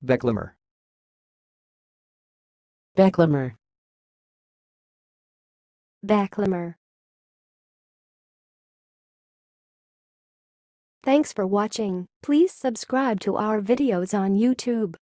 beclamor, beclamor, beclamor. Thanks for watching. Please subscribe to our videos on YouTube.